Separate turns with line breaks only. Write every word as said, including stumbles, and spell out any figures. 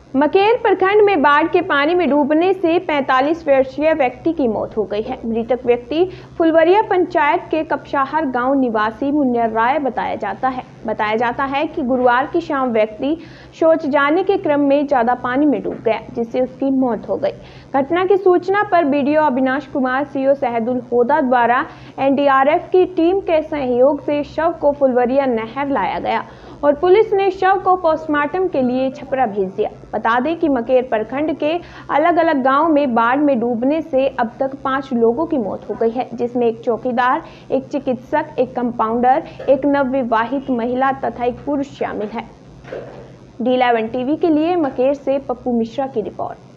मकेर प्रखंड में बाढ़ के पानी में डूबने से पैंतालीस वर्षीय व्यक्ति की मौत हो गई है। मृतक व्यक्ति फुलवरिया पंचायत के कपशाहर गांव निवासी मुन्ना राय बताया जाता है बताया जाता है कि गुरुवार की शाम व्यक्ति शौच जाने के क्रम में ज्यादा पानी में डूब गया, जिससे उसकी मौत हो गई। घटना की सूचना पर बीडीओ अविनाश कुमार, सीओ शहदुल होदा द्वारा एनडीआरएफ की टीम के सहयोग से शव को फुलवरिया नहर लाया गया और पुलिस ने शव को पोस्टमार्टम के लिए छपरा भेज दिया। बता दें कि मकेर प्रखंड के अलग अलग गांव में बाढ़ में डूबने से अब तक पांच लोगों की मौत हो गई है, जिसमें एक चौकीदार, एक चिकित्सक, एक कंपाउंडर, एक नवविवाहित महिला तथा एक पुरुष शामिल है। डी इलेवन टीवी के लिए मकेर से पप्पू मिश्रा की रिपोर्ट।